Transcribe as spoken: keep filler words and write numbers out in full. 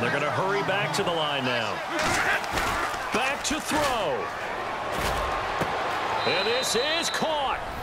And they're going to hurry back to the line now. Back to throw. And this is caught.